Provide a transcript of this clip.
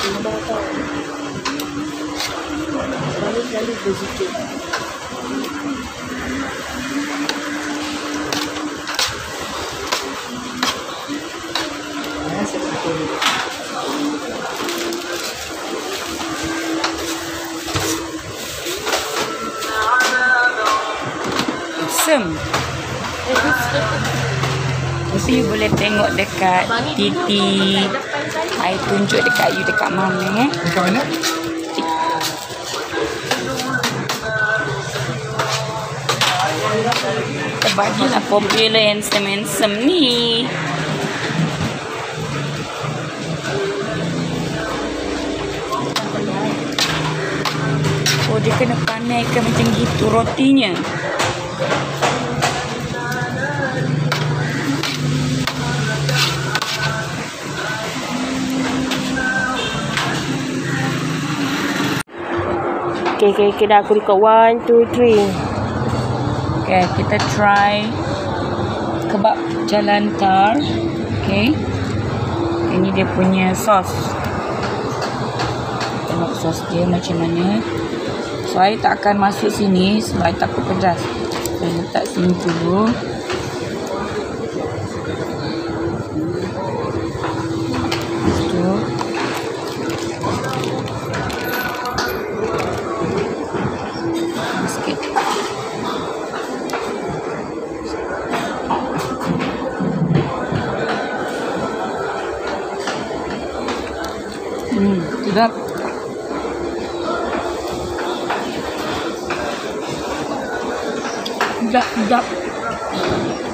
Ini baru tahu. Selalu berzikir. Awesome. Mesti you boleh tengok dekat titi. I tunjuk dekat you dekat mana Dekat mana? Bagilah popular handsome ni. Oh, dia kena panaikan macam gitu rotinya. Okay, dah aku record 1, 2, 3. Okay, kita try kebab jalan tar. Okay. Ini dia punya sos. Tengok sos dia macam mana. So, I tak akan masuk sini sebab I takut pedas. Saya letak sini dulu. Itu. Sikit. Sedap. Sedap.